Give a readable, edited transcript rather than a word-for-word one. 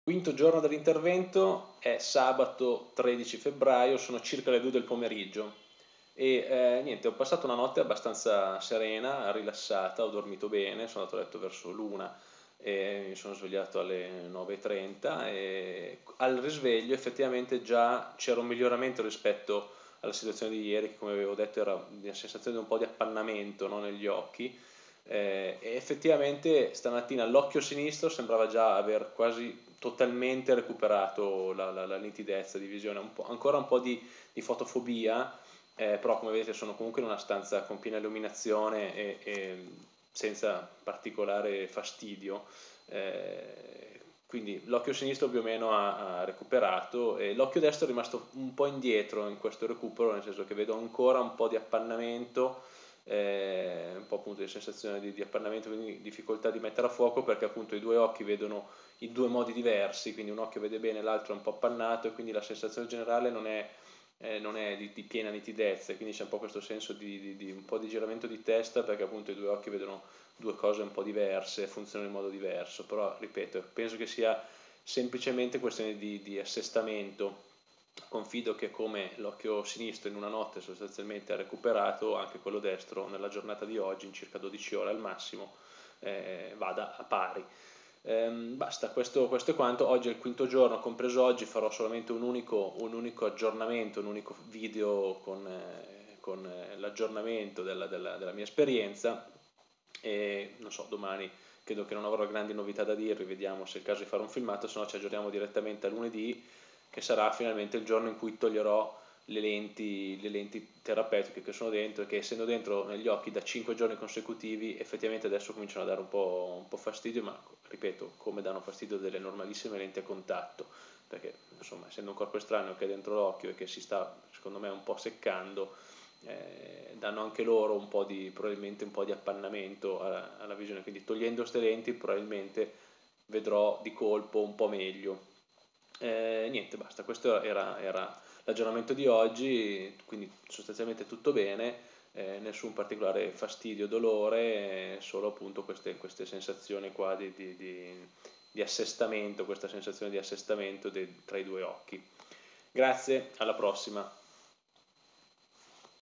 Quinto giorno dell'intervento è sabato 13 febbraio, sono circa le 2 del pomeriggio e niente, ho passato una notte abbastanza serena, rilassata, ho dormito bene, sono andato a letto verso l'una e mi sono svegliato alle 9:30 e al risveglio effettivamente già c'era un miglioramento rispetto alla situazione di ieri, che come avevo detto era una sensazione di un po' di appannamento, no, negli occhi. E effettivamente stamattina l'occhio sinistro sembrava già aver quasi totalmente recuperato la nitidezza di visione, ancora un po' di fotofobia, però come vedete sono comunque in una stanza con piena illuminazione e senza particolare fastidio. Quindi l'occhio sinistro più o meno ha recuperato e l'occhio destro è rimasto un po' indietro in questo recupero, nel senso che vedo ancora un po' di appannamento, un po' appunto di sensazione di appannamento, quindi difficoltà di mettere a fuoco perché appunto i due occhi vedono in due modi diversi, quindi un occhio vede bene, l'altro è un po' appannato e quindi la sensazione generale non è di piena nitidezza, quindi c'è un po' questo senso di un po' di giramento di testa perché appunto i due occhi vedono due cose un po' diverse, funzionano in modo diverso, però ripeto, penso che sia semplicemente questione di assestamento. Confido che come l'occhio sinistro in una notte sostanzialmente ha recuperato, anche quello destro nella giornata di oggi, in circa 12 ore al massimo, vada a pari. Basta, questo è quanto. Oggi è il quinto giorno, compreso oggi farò solamente un unico aggiornamento, un unico video con l'aggiornamento della mia esperienza e non so, domani credo che non avrò grandi novità da dirvi, vediamo se è il caso di fare un filmato, se no ci aggiorniamo direttamente a lunedì, che sarà finalmente il giorno in cui toglierò le lenti terapeutiche che sono dentro e che essendo dentro negli occhi da 5 giorni consecutivi effettivamente adesso cominciano a dare un po' fastidio, ma ripeto, come danno fastidio delle normalissime lenti a contatto, perché insomma essendo un corpo estraneo che è dentro l'occhio e che si sta secondo me un po' seccando, danno anche loro probabilmente un po' di appannamento alla visione, quindi togliendo queste lenti probabilmente vedrò di colpo un po' meglio. Niente, basta, questo era l'aggiornamento di oggi, quindi sostanzialmente tutto bene, nessun particolare fastidio, dolore, solo appunto queste sensazioni qua di assestamento, questa sensazione di assestamento tra i due occhi. Grazie, alla prossima.